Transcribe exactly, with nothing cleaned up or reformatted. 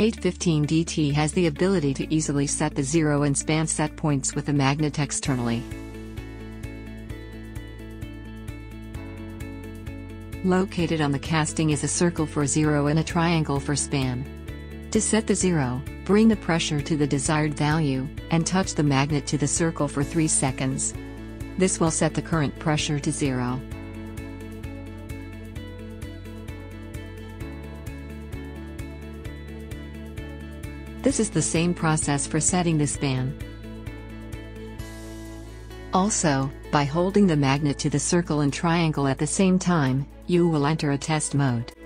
eight fifteen D T has the ability to easily set the zero and span set points with the magnet externally. Located on the casting is a circle for zero and a triangle for span. To set the zero, bring the pressure to the desired value, and touch the magnet to the circle for three seconds. This will set the current pressure to zero. This is the same process for setting the span. Also, by holding the magnet to the circle and triangle at the same time, you will enter a test mode.